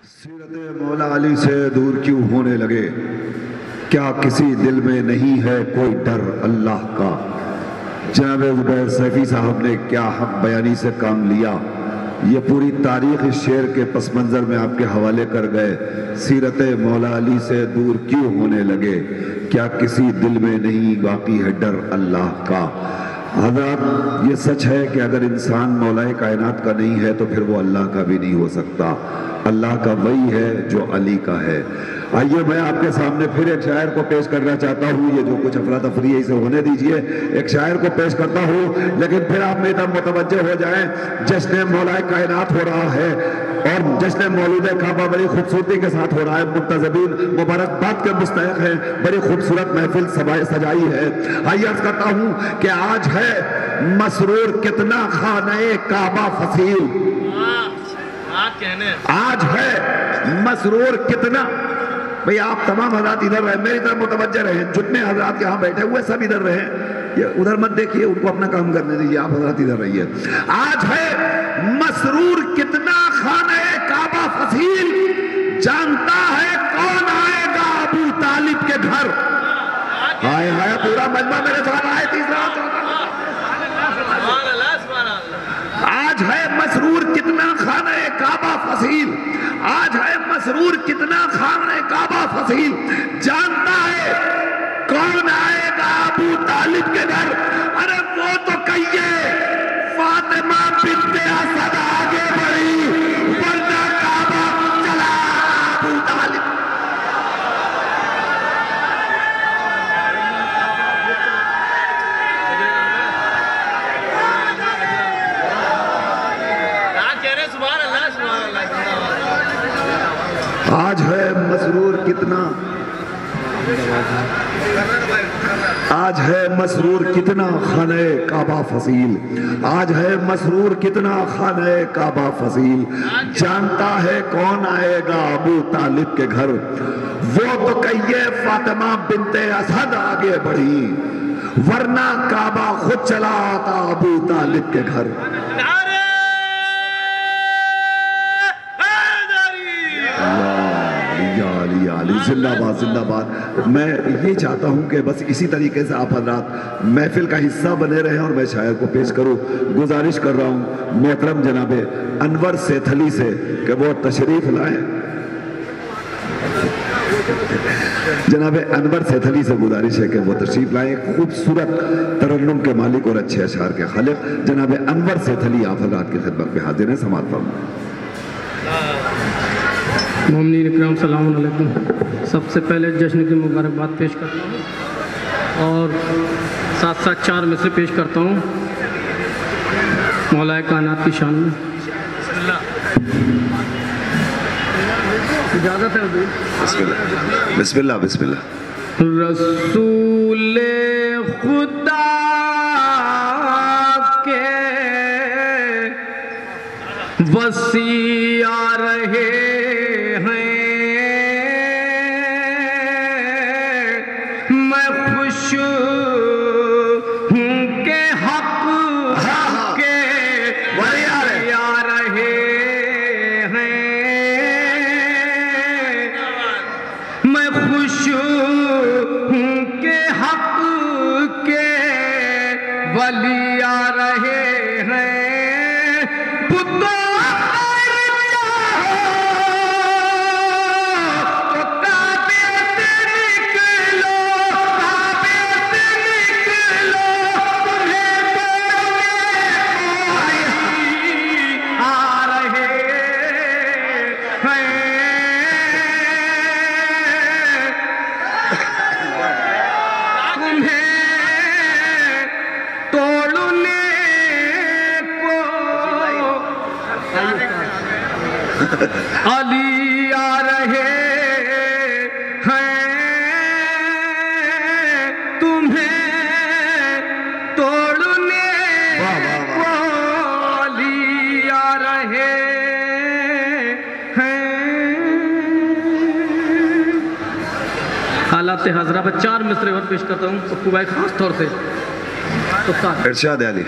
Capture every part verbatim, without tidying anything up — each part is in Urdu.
سیرت مولا علی سے دور کیوں ہونے لگے؟ کیا کسی دل میں نہیں ہے کوئی ڈر اللہ کا؟ جناب زبیر سیفی صاحب نے کیا حق بیانی سے کام لیا، یہ پوری تاریخ اس شعر کے پس منظر میں آپ کے حوالے کر گئے۔ سیرت مولا علی سے دور کیوں ہونے لگے؟ کیا کسی دل میں نہیں باقی ہے ڈر اللہ کا؟ حضرات، یہ سچ ہے کہ اگر انسان مولا کائنات کا نہیں ہے تو پھر وہ اللہ کا بھی نہیں ہو سکتا۔ اللہ کا وہی ہے جو علی کا ہے۔ آئیے میں آپ کے سامنے پھر ایک شاعر کو پیش کرنا چاہتا ہوں۔ یہ جو کچھ افراتفری ہے اسے ہونے دیجئے، ایک شاعر کو پیش کرتا ہوں، لیکن پھر آپ میری طرف متوجہ ہو جائیں۔ جشن مولا کائنات ہو رہا ہے اور جشن مولود کعبہ بڑی خوبصورتی کے ساتھ ہو رہا ہے۔ منتظمین مبارکباد کے مستحق ہیں، بڑی خوبصورت محفل سجائی ہے۔ آئیے عرض کرتا ہوں کہ آج ہے مسرور کتنا خانہ کعبہ فصیل، آج ہے مسرور کتنا۔ بھئی آپ تمام حضرات ادھر رہیں، میری طرف متوجہ رہیں، جتنے حضرات یہاں بیٹھے ہوئے سب ادھر رہیں، یہ ادھر مت دیکھیے، ان کو اپنا کام کرنے دیجیے، آپ حضرات ادھر رہیے۔ آج ہے مسرور کتنا خانہ کعبہ فصیل، جانتا ہے کون آئے گا ابو طالب کے گھر۔ ہائے ہائے پورا مجمع میرے ساتھ آئے، تیسرا آج ہے مسرور کتنا خانہ کعبہ فصیل، آج ہے مسرور کتنا خانہ کعبہ فصیل، جانتا ہے کون آئے گا ابو طالب کے گھر۔ ارے وہ تو کہیے فاطمہ بنت اسد آگے بڑھی، ورنہ کعبہ چلا ابو طالب۔ آج ہے مسرور کتنا، آج ہے مسرور کتنا خانہ کعبہ فصیل، آج ہے مسرور کتنا خانہ کعبہ فصیل، جانتا ہے کون آئے گا ابو طالب کے گھر۔ وہ تو کہیے فاطمہ بنت اسد آگے بڑھی، ورنہ کعبہ خود چلا آتا ابو طالب کے گھر۔ زندہ باد زندہ باد۔ میں یہ چاہتا ہوں کہ بس اسی طریقے سے آپ حضرات محفل کا حصہ بنے رہیں اور میں شاعر کو پیش کروں۔ گزارش کر رہا ہوں محترم جناب انور سیتھلی سے کہ وہ تشریف لائیں۔ جناب انور سیتھلی سے گزارش ہے کہ وہ تشریف لائیں۔ خوبصورت ترنم کے مالک اور اچھے اشعار کے خالق جناب انور سیتھلی آپ حضرات کی خدمت میں حاضر ہیں، سماعت فرمائیں۔ مومنین اکرام السلام علیکم۔ سب سے پہلے جشن کی مبارکباد پیش کرتا ہوں اور ساتھ ساتھ چار مصرے پیش کرتا ہوں مولا کائنات کی شان میں۔ اجازت ہے حضور؟ بسم اللہ بسم اللہ۔ رسول خدا کے وصی آ رہے علی آ رہے ہیں، تمہیں توڑنے کو علی آ رہے ہیں۔ حالات حاضرہ پر چار مصرے اور پیش کرتا ہوں سکو بھائی خاص طور سے۔ ارشاد علی۔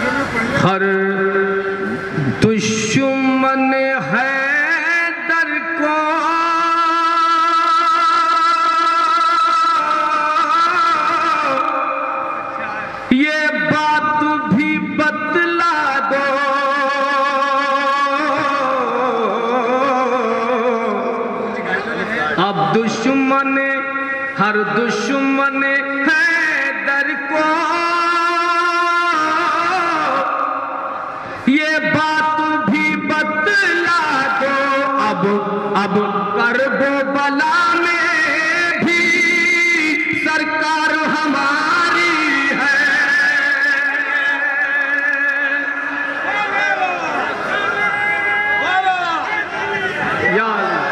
ہر دشمن ہے در دشمن ہر دشمن حیدر کو یہ بات بھی بتلا دو اب اب کرب و بلا میں بھی سرکار ہماری ہے یا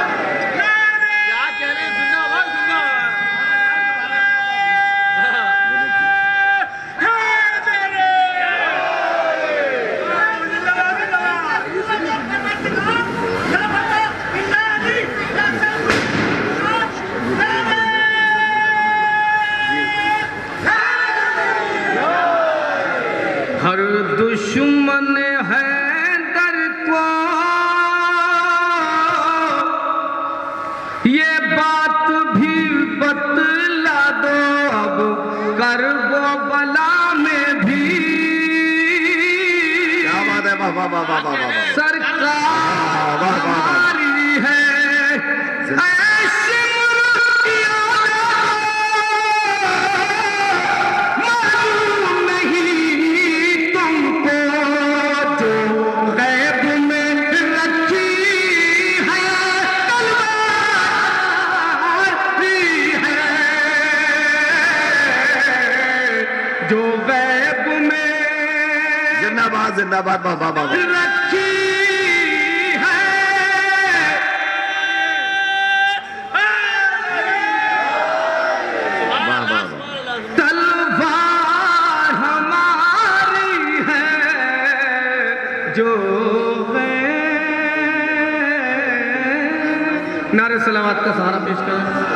ہر دشمن حیدر کو یہ بات بھی بتلا دو اب کرب و بلا میں بھی سرکار ہماری ہے جو غیب میں زندہ باد زندہ باد بابا بابا رکھی ہے تلوار ہماری ہے جو غیب نعرہ صلوات کا سہارا پیش کریں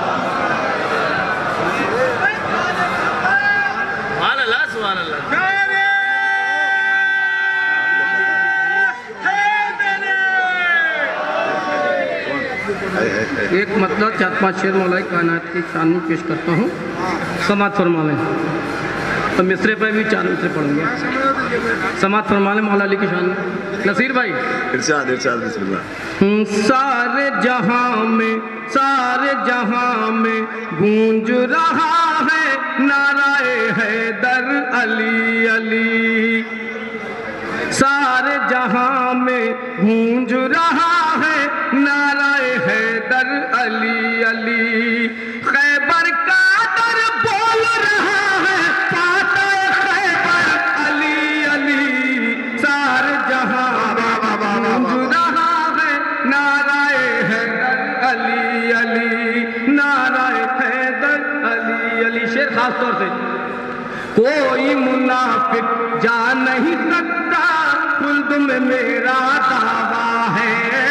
ایک مطلب چار پانچ شعر مولا کائنات کی شان میں پیش کرتا ہوں سماعت فرما لیں تو مصرے پہ بھی چار مصرے پڑھیں گے سماعت فرما لیں مولا علی کی شان میں نصیر بھائی ارشاد ارشاد بسم اللہ سارے جہاں میں سارے جہاں میں گونج رہا ہے نعرہ حیدر علی علی سارے جہاں میں گونج رہا ہے نعرہ حیدر علی علی خیبر کا در بول رہا ہے فاتح خیبر علی علی سارے جہاں گونج رہا ہے نعرہ حیدر علی علی نعرہ حیدر علی علی شعر خاص طور سے کوئی منافق جا نہیں سکتا خلد میں میرا دعویٰ ہے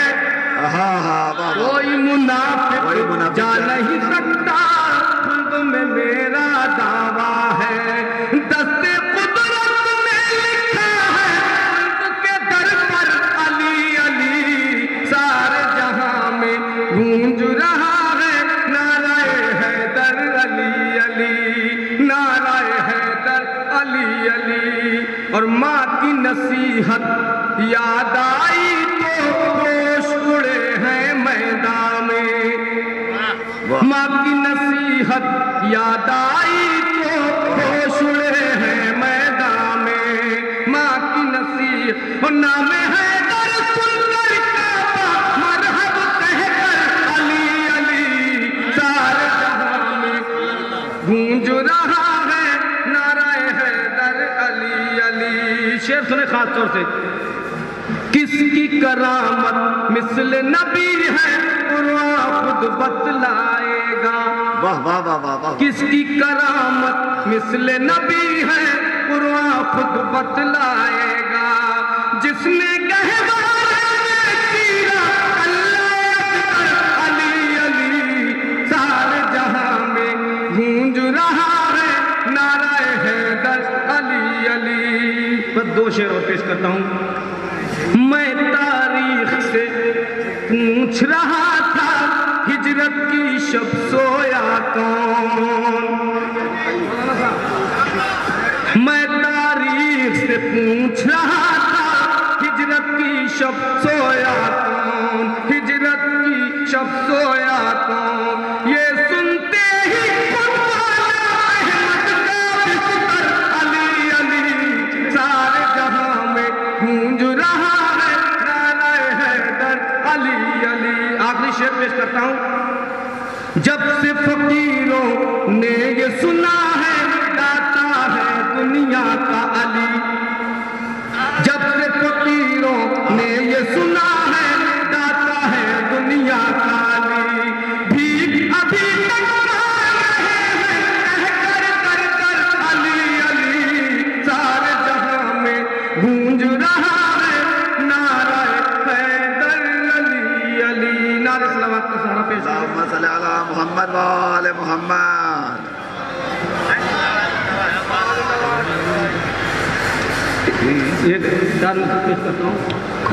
کوئی منافق جا نہیں سکتا خلد میں میرا دعویٰ ہے دست قدرت میں لکھا ہے خلد کے در پر علی علی سارے جہاں میں گونج رہا ہے نعرہ حیدر علی علی نعرہ حیدر علی علی اور ماں کی نصیحت یاد آئی تو ہوش اڑے ہیں میدان میں ماں کی نصیحت یاد آئی تو ہوش اڑے ہیں میدان میں ماں کی نصیحت اور نام حیدر سن کر کعبہ مرحب کہہ کر علی علی سارے جہاں میں گونج رہا ہے نعرہ حیدر علی علی شعر سنے خاص طور سے کس کی کرامت مثل نبی ہے قرآن خود بتلائے گا واہ واہ واہ واہ واہ کس کی کرامت مثل نبی ہے قرآن خود بتلائے گا جس نے گہوارے میں چیرا اللہ اکبر علی علی سارے جہاں میں گونج رہا ہے نعرہ حیدر علی علی بس دو شعر اور پیش کرتا ہوں میں تاریخ سے پوچھ رہا تھا ہجرت کی شب سویا کون میں تاریخ سے پوچھ رہا تھا ہجرت کی شب سویا کون ہجرت کی شب سویا کون علی علی. آخری شعر پیش کرتا ہوں. جب سے فقیروں نے یہ سنا ہے داتا ہے دنیا کا علی. جب سے فقیروں نے یہ سنا ہے داتا ہے دنیا کا علی. بھیک ابھی تک مانگ رہے ہیں کہہ کر کر کر علی علی. سارے جہاں میں گونج رہا ہے نعرہ حیدر علی علی. نعرہ صلوات کا سہارا پیش کریں. اللہم صلی علی محمد و آل محمد. ایک چار میں پیش کرتا ہوں.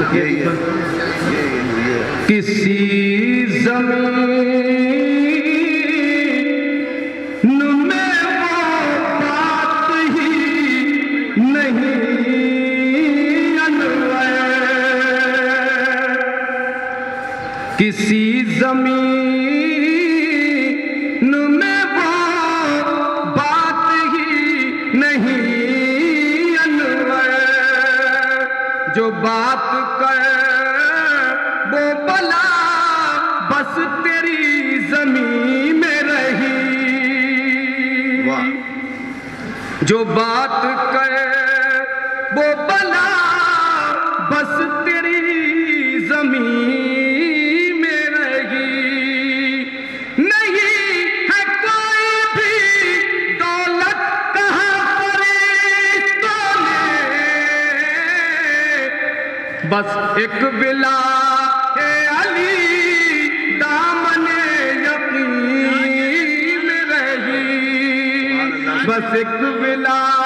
کسی زمین میں وہ بات ہی نہیں انور. کسی زمین میں وہ بات ہی نہیں انور. جو بات کر وہ بلا بس تیری زمین میں رہی. جو بات کر وہ بلا بس تیری زمین میں رہی. نہیں ہے کوئی بھی دولت کہاں فرشتوں نے بس ایک بلا ہے علی دامن یقین میں رہی. بس ایک بلا